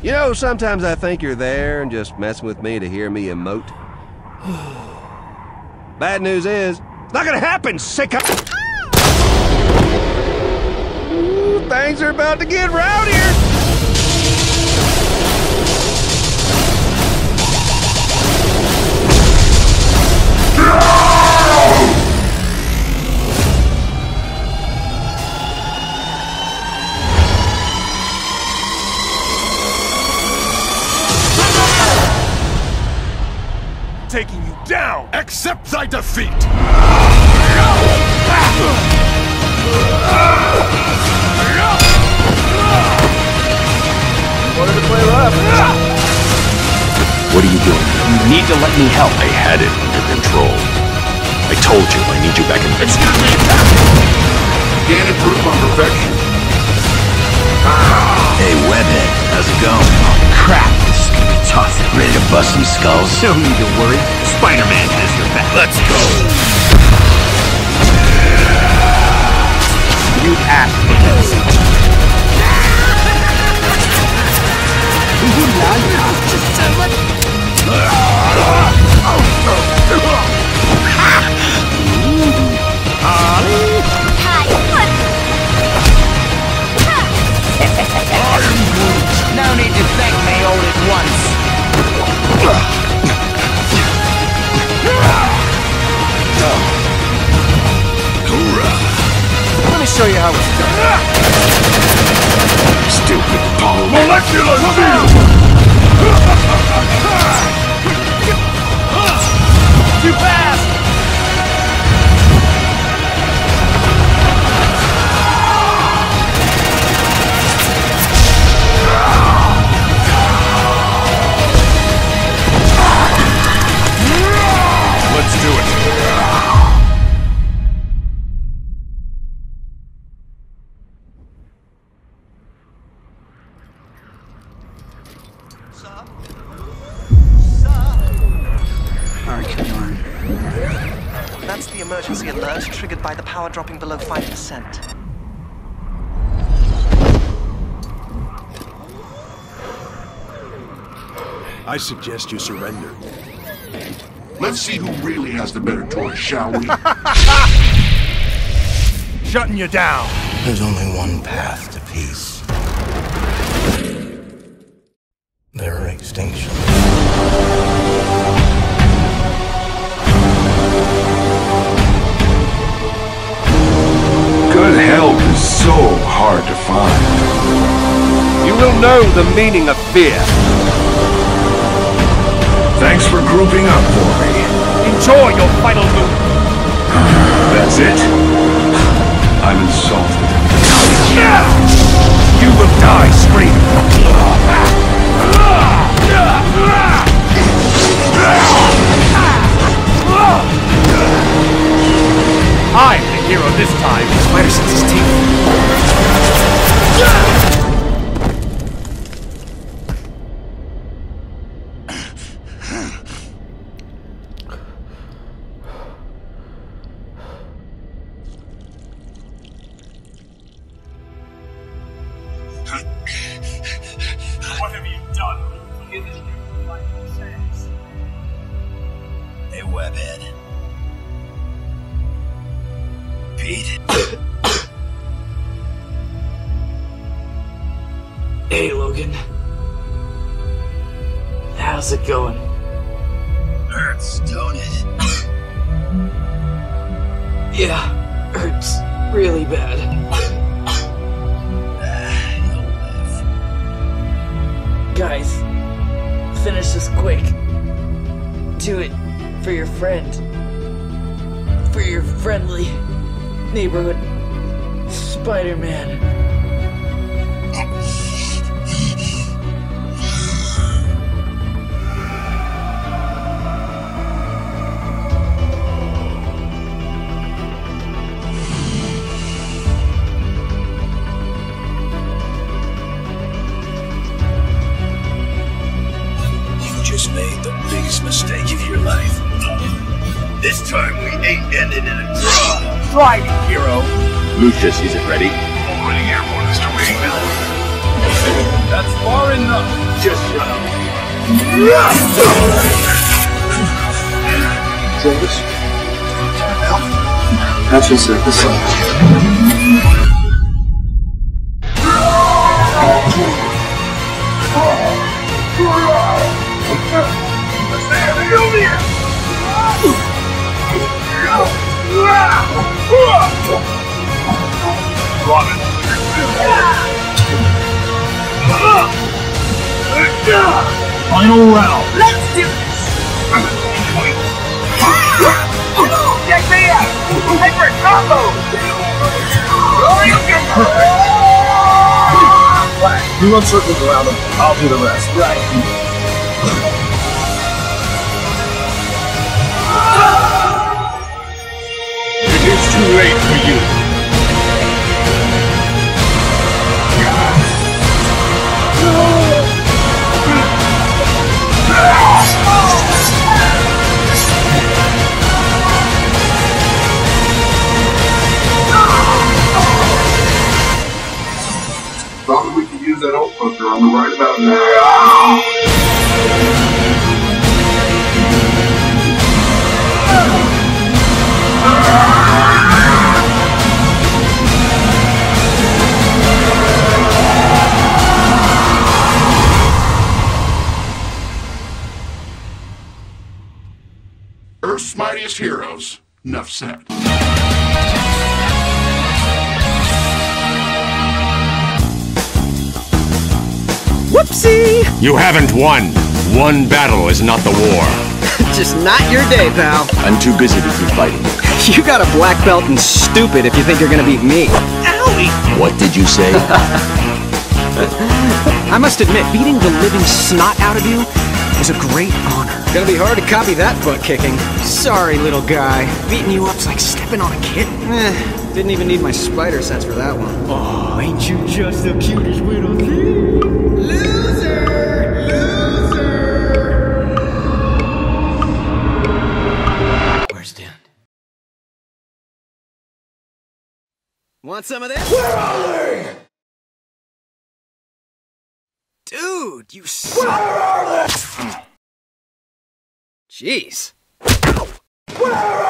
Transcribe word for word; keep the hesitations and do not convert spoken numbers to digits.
You know, sometimes I think you're there and just messing with me to hear me emote. Bad news is, it's not gonna happen, sicko! Ooh, things are about to get rowdier! Taking you down! Accept thy defeat! Wanted to play rough. What are you doing? You need to let me help. I had it under control. I told you I need you back in... Excuse me! Can't improve on perfection. Hey, Webhead, how's it going? Oh, crap. This is gonna be tough. Ready to bust some skulls? No need to worry. Spider-Man has your back. Let's go! You asked for this. No need to thank me all at once. Let me show you how it's done. Stupid Paul. Molecular field! Too fast! Let's do it. That's the emergency alert triggered by the power dropping below five percent. I suggest you surrender. Let's see who really has the better toy, shall we? Shutting you down. There's only one path to peace. Their extinction. Good help is so hard to find. You will know the meaning of fear. Thanks for grouping up for me. Enjoy your final move. That's it? I'm insulted. You will die screaming. I'm the hero this time. Spider sets his teeth. What have you done? Give it your final sense. Hey, Webhead. Pete? Hey, Logan. How's it going? Hurts, don't it? Yeah, hurts really bad. Guys, finish this quick. Do it for your friend. For your friendly neighborhood Spider-Man. Just made the biggest mistake of your life. This time we ain't ended in a draw. Try me, hero. Lucius, is it ready? Already airborne, Mister Wayne. That's far enough. Just shut up. Travis? Patch will set this up. Final round. Let's do this! Check me out! Hyper combo! You run circles around them, I'll do the rest. Right. It is too late for you. Thought we could use that old poster on the right about now. Earth's mightiest heroes. Enough said. Whoopsie! You haven't won. One battle is not the war. Just not your day, pal. I'm too busy to keep fighting. You got a black belt and stupid if you think you're gonna beat me. Owie! What did you say? I must admit, beating the living snot out of you is a great honor. Gonna be hard to copy that butt kicking. Sorry, little guy. Beating you up's like stepping on a kitten. Eh, didn't even need my spider sense for that one. Oh, ain't you just the cutest little kid? Loser! Loser! Where's Dan? Want some of this? Where are they? Dude, you suck. Where are they? Jeez. Where are